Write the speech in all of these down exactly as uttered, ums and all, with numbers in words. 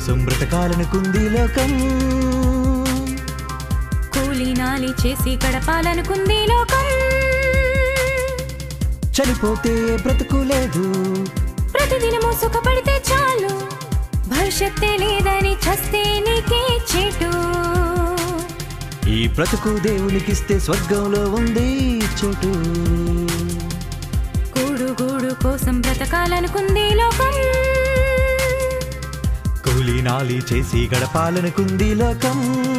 కోసం బ్రతకాలనుకుంది లోకం కూలి నాలి చేసి గడపాలనుకుంది లోకం చనిపోతే బ్రతుకు లేదు ప్రతిదినము సుఖపడితే చాలు భవిష్యత్తే లేదని చస్తే నీకే చేటు ఈ బ్రతుకు దేవునికిస్తే స్వర్గంలో ఉంది చోటు కూడు గూడు కోసం బ్రతకాలనుకుంది లోకం కూలి నాలి చేసి గడపాలనుకుంది లోకం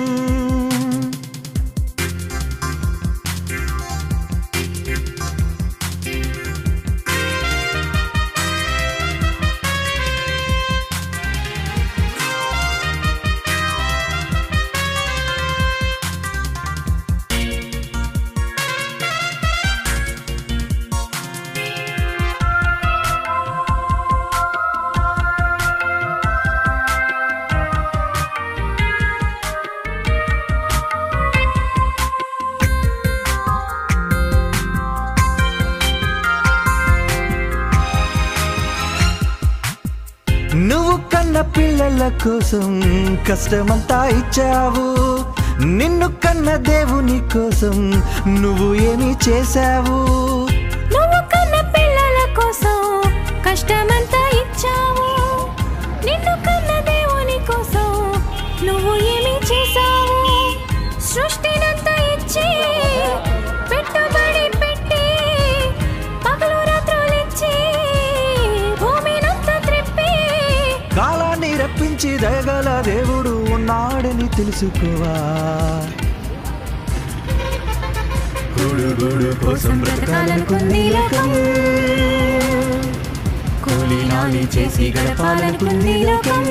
నువ్వు కన్న పిల్లల కోసం కష్టమంతా ఇచ్చావు నిన్ను కన్న దేవుని కోసం నువ్వు ఏమి చేశావు నువ్వు కన్న పిల్లల కోసం కష్టమంతా ఇచ్చావు నిన్ను కన్న దేవుని కోసం నువ్వు ఏమి చేశావు సృష్టినంతా ఇచ్చి పెట్టుబడి పెట్టి పగలు రాత్రులు ఇచ్చి భూమినంతా త్రిప్పి కాలాన్ని రప్పించి దయగల దేవుడు ఉన్నాడని తెలుసుకోవా గూడు గూడు కోసం బ్రతకాలనుకుంది లోకం కూలి నాలి చేసి గడపాలనుకుంది లోకం